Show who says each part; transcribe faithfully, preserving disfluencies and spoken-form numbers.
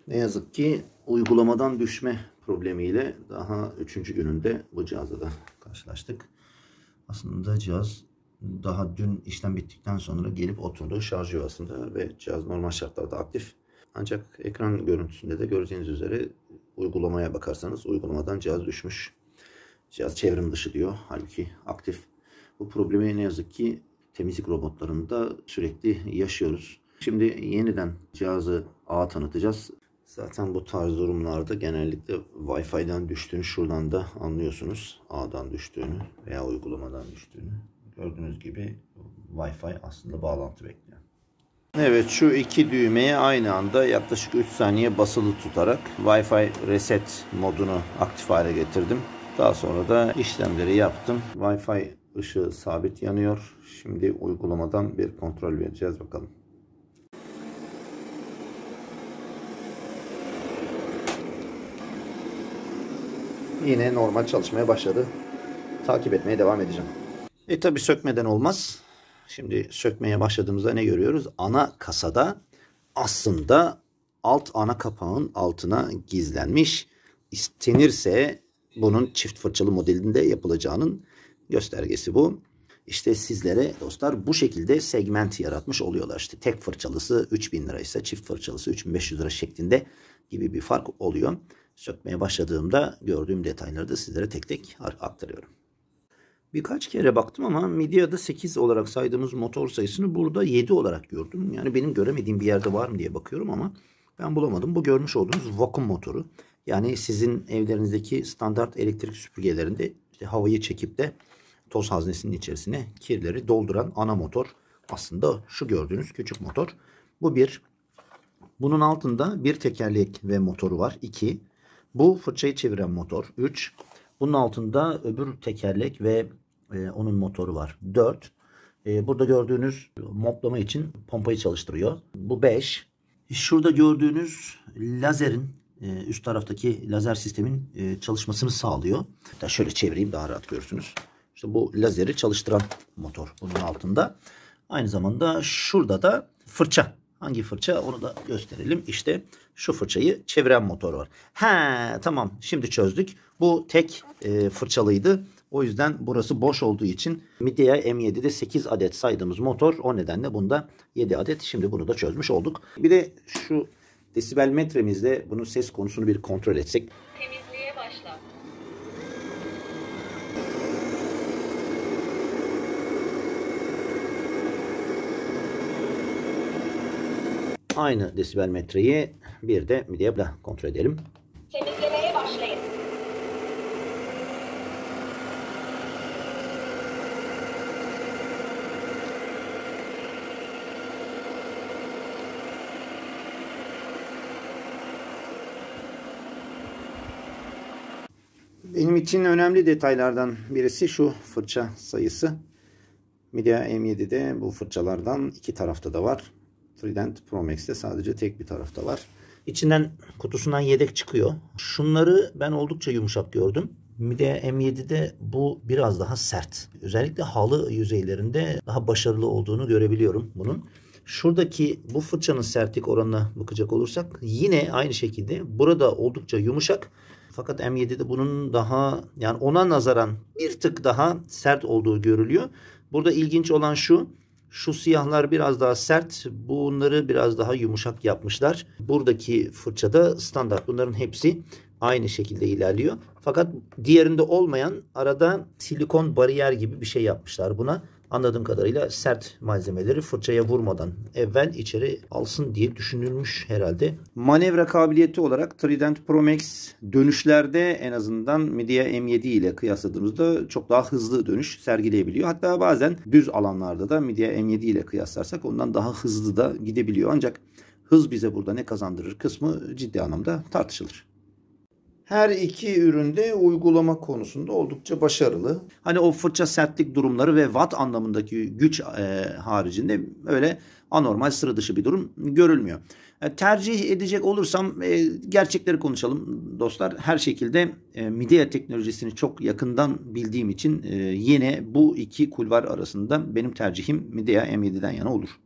Speaker 1: Ne yazık ki uygulamadan düşme problemiyle daha üçüncü gününde bu cihazla da karşılaştık. Aslında cihaz daha dün işlem bittikten sonra gelip oturdu şarj yuvasında ve cihaz normal şartlarda aktif. Ancak ekran görüntüsünde de göreceğiniz üzere uygulamaya bakarsanız uygulamadan cihaz düşmüş. Cihaz çevrim dışı diyor. Halbuki aktif. Bu problemi ne yazık ki temizlik robotlarında sürekli yaşıyoruz. Şimdi yeniden cihazı ağa tanıtacağız. Zaten bu tarz durumlarda genellikle Wi-Fi'den düştüğünü şuradan da anlıyorsunuz. Ağdan düştüğünü veya uygulamadan düştüğünü. Gördüğünüz gibi Wi-Fi aslında bağlantı bekliyor. Evet, şu iki düğmeye aynı anda yaklaşık üç saniye basılı tutarak Wi-Fi reset modunu aktif hale getirdim. Daha sonra da işlemleri yaptım. Wi-Fi ışığı sabit yanıyor. Şimdi uygulamadan bir kontrol vereceğiz bakalım. Yine normal çalışmaya başladı. Takip etmeye devam edeceğim. E tabi sökmeden olmaz. Şimdi sökmeye başladığımızda ne görüyoruz? Ana kasada aslında alt ana kapağın altına gizlenmiş. İstenirse bunun çift fırçalı modelinde yapılacağının göstergesi bu. İşte sizlere dostlar bu şekilde segment yaratmış oluyorlar. İşte tek fırçalısı üç bin lira ise çift fırçalısı üç bin beş yüz lira şeklinde gibi bir fark oluyor. Sökmeye başladığımda gördüğüm detayları da sizlere tek tek aktarıyorum. Birkaç kere baktım ama Midia'da sekiz olarak saydığımız motor sayısını burada yedi olarak gördüm. Yani benim göremediğim bir yerde var mı diye bakıyorum ama ben bulamadım. Bu görmüş olduğunuz vakum motoru. Yani sizin evlerinizdeki standart elektrik süpürgelerinde işte havayı çekip de toz haznesinin içerisine kirleri dolduran ana motor. Aslında şu gördüğünüz küçük motor. Bu bir. Bunun altında bir tekerlek ve motoru var. iki. Bu fırçayı çeviren motor. üç. Bunun altında öbür tekerlek ve e, onun motoru var. dört. E, burada gördüğünüz moplama için pompayı çalıştırıyor. Bu beş. Şurada gördüğünüz lazerin e, üst taraftaki lazer sistemin e, çalışmasını sağlıyor. Hatta şöyle çevireyim daha rahat görürsünüz. İşte bu lazeri çalıştıran motor bunun altında. Aynı zamanda şurada da fırça. Hangi fırça onu da gösterelim. İşte şu fırçayı çeviren motor var. He tamam, şimdi çözdük. Bu tek e, fırçalıydı. O yüzden burası boş olduğu için Midea M yedi'de sekiz adet saydığımız motor. O nedenle bunda yedi adet. Şimdi bunu da çözmüş olduk. Bir de şu desibel metremizle bunun ses konusunu bir kontrol etsek.
Speaker 2: Temizliğe başla.
Speaker 1: Aynı desibel metreyi bir de Midea'da kontrol edelim.
Speaker 2: Temizlemeye başlayın.
Speaker 1: Benim için önemli detaylardan birisi şu fırça sayısı. Midea M yedi'de bu fırçalardan iki tarafta da var. Trident Pro Max'te sadece tek bir tarafta var. İçinden kutusundan yedek çıkıyor. Şunları ben oldukça yumuşak gördüm. Midea M yedi'de bu biraz daha sert. Özellikle halı yüzeylerinde daha başarılı olduğunu görebiliyorum bunun. Şuradaki bu fırçanın sertlik oranına bakacak olursak yine aynı şekilde burada oldukça yumuşak. Fakat M yedi'de bunun daha yani ona nazaran bir tık daha sert olduğu görülüyor. Burada ilginç olan şu. Şu siyahlar biraz daha sert. Bunları biraz daha yumuşak yapmışlar. Buradaki fırçada standart. Bunların hepsi aynı şekilde ilerliyor. Fakat diğerinde olmayan arada silikon bariyer gibi bir şey yapmışlar buna. Anladığım kadarıyla sert malzemeleri fırçaya vurmadan evvel içeri alsın diye düşünülmüş herhalde. Manevra kabiliyeti olarak Trident Pro Max dönüşlerde en azından Midea M yedi ile kıyasladığımızda çok daha hızlı dönüş sergileyebiliyor. Hatta bazen düz alanlarda da Midea M yedi ile kıyaslarsak ondan daha hızlı da gidebiliyor. Ancak hız bize burada ne kazandırır kısmı ciddi anlamda tartışılır. Her iki üründe uygulama konusunda oldukça başarılı. Hani o fırça sertlik durumları ve watt anlamındaki güç e, haricinde öyle anormal, sıra dışı bir durum görülmüyor. E, tercih edecek olursam e, gerçekleri konuşalım dostlar. Her şekilde e, Midea teknolojisini çok yakından bildiğim için e, yine bu iki kulvar arasında benim tercihim Midea M yedi'den yana olur.